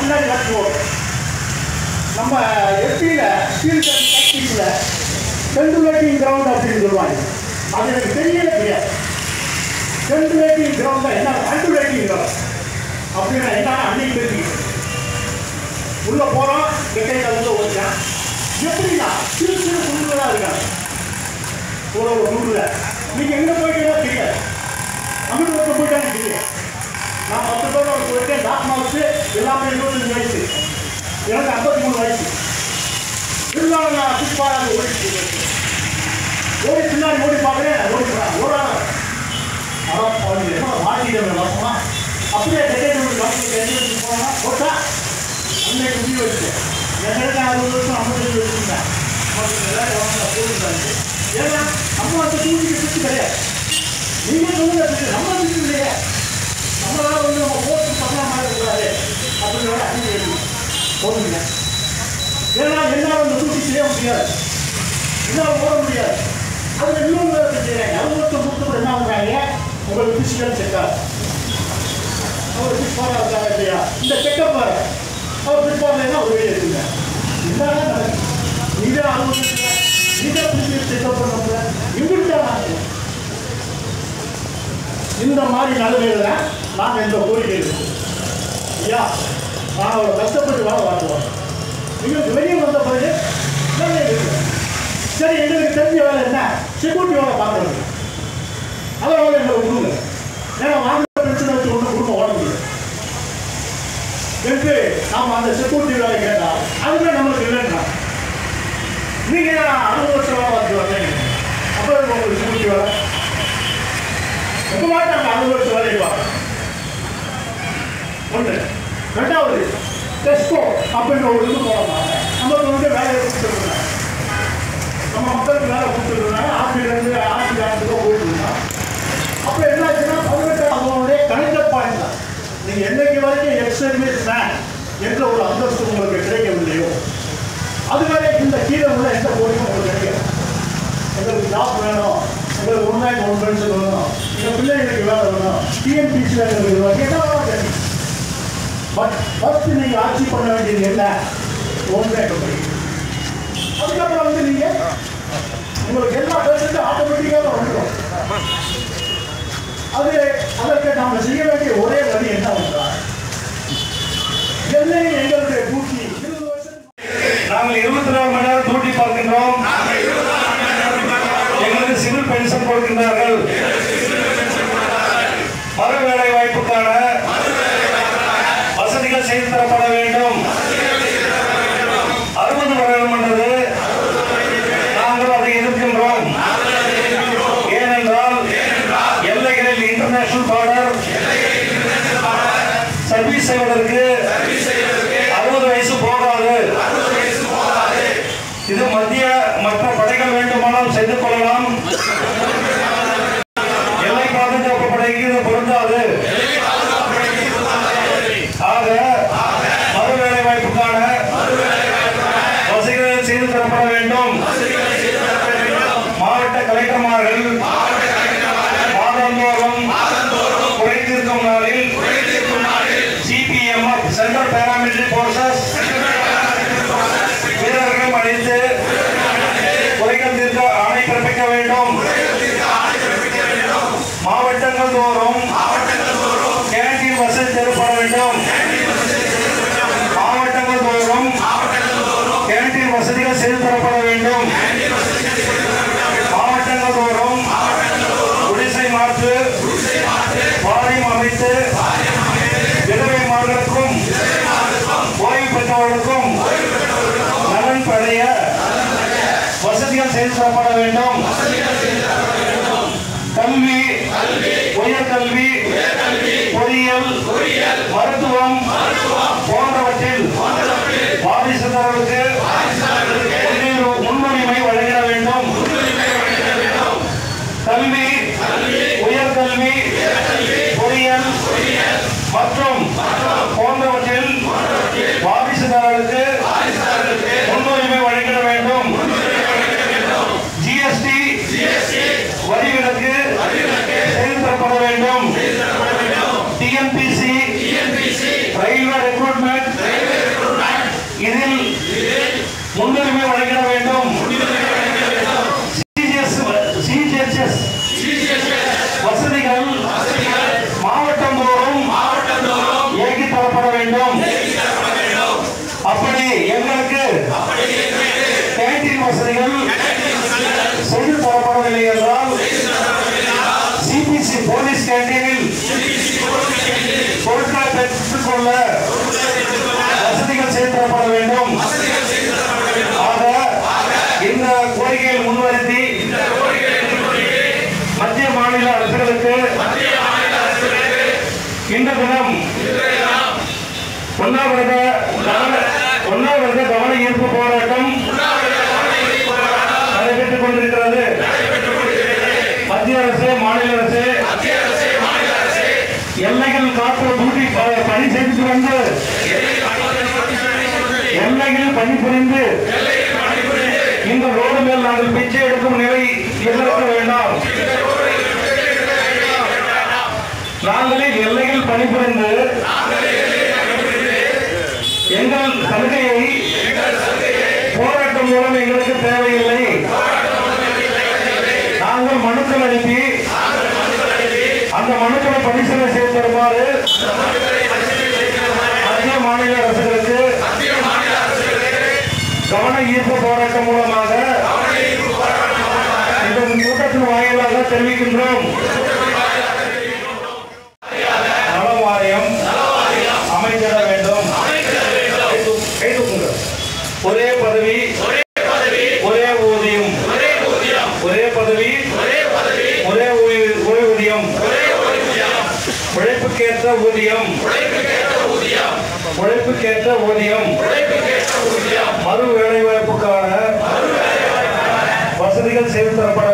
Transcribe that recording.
பின்னாடி நடத்துவோம். நம்ம எஸ்பியில் ஸ்டீல் டாக்டிக்ஸில் சென்ட்ரலேட்டிங் கிரவுண்ட் அப்படின்னு சொல்லுவாங்க. அது எனக்கு தெரியவே தெரியாது. சென்ட்ரலேட்டிங் கிரவுண்ட் தான் என்ன, அண்டர்லேட்டிங் கிரவுண்ட் அப்படின்னா என்ன அன்னைக்கு தெரிஞ்சுக்கிட்டு உள்ளே போகிறோம். கெட்டை கலந்து ஓடுறேன். எப்படின்னா சிறு சிறு குழுக்களாக இருக்காங்க. ஒரு குழுவில் நீங்கள் எங்கே போயிட்டீங்கன்னா தெரியாது. அங்கிட்டு ஒருத்தர் போயிட்டான்னு தெரியாது. நான் 10 பேரோட போயிட்டேன். டாக் மாவுக்கு எல்லாமே 25 வயசு, எனக்கு 53 வயசு. இருந்தாலும் நான் புஷ்பாக ஓடி பின்னாடி ஓடி பார்க்குறேன். ஓடாத மாட்டிக்கிட்டேன் வசமா. அப்படியே டெக்கேட் டாக்டர் போனால் போட்டா அன்னைக்கு முடிவு வச்சுட்டேன். எனக்கு 60 வருஷம் 55 வச்சுருந்தேன். போட்டுருந்தாங்க. ஏன்னா நம்ம அந்த தூக்கிக்கு சுற்றி கிடையாது. நீங்கள் சொல்லுங்க, நம்ம சுற்றி இல்லையே. நம்மளால நம்ம போட்டு பண்ணலாம் மாறக்கூடாது அப்படின்றத அங்கே போடுங்க. ஏன்னா என்னால் அந்த தூக்கி செய்ய முடியாது, என்னால் போட முடியாது. அதில் இன்னொரு வேலை செய்கிறாங்க. அது மட்டும் கொடுத்து என்ன பண்ணுறாங்க, உங்களுக்கு பிசிக்கல் செக்கப். அவர் பிஸ்பாராக இருக்காங்க இல்லையா, இந்த செக்கப் வேறு. அவர் பிஸ்பார்னா ஒரு வெளியே இருக்குங்க. என்னன்னா நீங்கள் அனுமதிங்க, நீங்கள் பிசிக்கல் செக்கப் பண்ண இங்கிட்ட இந்த மாதிரி நிலைமையில நாங்கள் இந்த கோரிக்கை இருக்கோம். ஐயா, நான் ஒரு கஷ்டப்பட்டு வேலை வாங்குவோம். எங்களுக்கு வெளியே வந்த பிறகு வேலை இருக்கு. சரி, எங்களுக்கு தெரிஞ்ச வேலை என்ன, செக்யூரிட்டி வேலை பார்க்குறது. அதை வேலை எங்களை விடுங்க. ஏன்னா வாங்குற பிரச்சனை வச்சு ஒன்று குடும்பம் ஓட முடியும் என்று நாம் அந்த செக்யூரிட்டி வேலை கேட்டால் அதுவே நம்மளுக்கு இல்லைன்னா நீங்கள் 60 வருஷம் வேலை பார்த்து வந்தீங்க. அப்போ உங்களுக்கு செக்யூரிட்டி வேலை எப்போ மாட்டாங்க. 60 வருஷம் வேலைவாங்க. ஒன்று. ரெண்டாவது, டெஸ்கோ அப்படின்ற ஒரு இது போகலாம். நமக்கு வந்து வேலையை கொடுத்துருக்காங்க, நம்ம மக்களுக்கு வேலை கொடுத்துருக்காங்க. ஆசிரியர்லேருந்து ஆசிரியர்களுக்கு போயிட்டுருக்காங்க. அப்போ என்னாச்சுன்னா 18 கணித பாயிண்ட் தான். நீங்கள் என்னைக்கு வரைக்கும் எக்ஸர்வீஸ் மேன் என்ற ஒரு அந்தஸ்து உங்களுக்கு கிடைக்கவில்லையோ அதுவரை இந்த கீழே உள்ள எந்த கோரிக்கையும் உங்களுக்கு கிடைக்காது. எங்களுக்கு ஜாப் வேணும், எங்களுக்கு 1 நாள் 1 பென்ஷன் வேணும், எங்கள் பிள்ளைங்களுக்கு வேலை வேணும், டிஎன்பிசியில் எங்களுக்கு என்ன கிடைக்கும். பட் ஃபர்ஸ்ட் நீங்கள் ஆட்சி பண்ண வேண்டியது என்ன, 1 ரேட் கம்பெனி. அதுக்கப்புறம் வந்து நீங்கள் உங்களுக்கு எல்லா பென்ஷனும் ஆட்டோமேட்டிக்காக வந்துடும். அதற்கு நாம் செய்ய வேண்டிய ஒரே வழி என்ன என்றால், எல்லையும் எங்களுடைய டியூட்டி 20 வருஷம் நாங்கள் 24 மணி நேரம் டியூட்டி பார்க்கின்றோம். எங்களுக்கு சிவில் பென்ஷன் கொடுக்கின்றார்கள். மறு வேலை வாய்ப்புக்கான வசதிகள் செய்து தரப்பட வேண்டும். 60 வருடம் என்றது நாங்கள் அதை எதிர்க்கின்றோம். ஏனென்றால் எல்லைகளில் இன்டர்நேஷனல் பார்டர் சர்வீஸ் செய்வதற்கு 60 வயசு போகாது. இது மத்திய மற்ற படைகள் வேண்டுமானால் செய்து கொள்ளலாம். எல்லை பாதுகாப்பு படைக்கு இது பொருந்தாது. ஆக மறு வேலை வாய்ப்புக்கான வசதிகளை செய்து தரப்பட வேண்டும். மாவட்ட கலெக்டர்மார்கள் மாதந்தோறும் குறை தீர்க்கும் நாளில் CPMF சென்ட்ரல் பேராமிலிட்டரி போர்சஸ் வீரர்களும் அழைத்து குறைகள் தீர்க்க ஆணை பிறப்பிக்க வேண்டும். மாவட்டங்கள் தோறும் கேண்டீன் வசதி தரப்பட வேண்டும். மாவட்டங்கள் தோறும் கேண்டீன் வசதிகள் செய்து தரப்பட வேண்டும். மாவட்டங்கள் தோறும் குடிசை மாற்று வாரியம் அமைத்து விதவைமார்களுக்கும் ஓய்வு பெற்றவர்களுக்கும் நலன் படைய வசதிகள் செய்து தரப்பட வேண்டும். கல்வி, உயர்கல்வி, பொறியியல், மருத்துவம் போன்றவற்றில் வாரிசுதாரர்களுக்கு முன்னுரிமை வழங்கிட வேண்டும். கல்வி, உயர்கல்வி, பொறியியல் மற்றும் போன்றவற்றில் வாரிசுதாரர்களுக்கு முன்னுரிமை வழங்கிட வேண்டும். GST வரி விலக்கு செய்து தரப்பட வேண்டும். TNPC ரயில்வே ரெக்ரூட்மெண்ட் உண்ணாவிரத கவன ஈர்ப்பு போராட்டம் நடைபெற்றுக் கொண்டிருக்கிறது. மத்திய அரசு, மாநில அரசு எல்லைகள் காப்பு டியூட்டி பணி செய்து வந்து எல்லைகள் பணிபுரிந்து இந்த ரோடு மேல் நாங்கள் பிச்சை எடுக்கும் நிலை எதிர்க்க வேண்டாம். நாங்களே எல்லைகள் பணிபுரிந்து எங்கள் சலுகையை போராட்டம் மூலம் எங்களுக்கு தேவையில்லை. நாங்கள் மனுக்கள் அனுப்பி அந்த மனுக்களை பரிசீலனை செய்து தருமாறு மத்திய மாநில அரசுகளுக்கு கவன ஈர்ப்பு போராட்டம் மூலமாக இந்த கூட்டத்தின் வாயிலாக தெரிவிக்கின்றோம். நல வாரியம் அமைந்திட வேண்டும். ஒரே பதவி ஒரே ஊதியம், ஒரே பதவி ஒரே ஊதியம், உழைப்புக்கேற்ற ஊதியம், உழைப்புக்கேற்ற ஊதியம், மறு வேலைவாய்ப்புக்கான வசதிகள் செய்து தரப்பட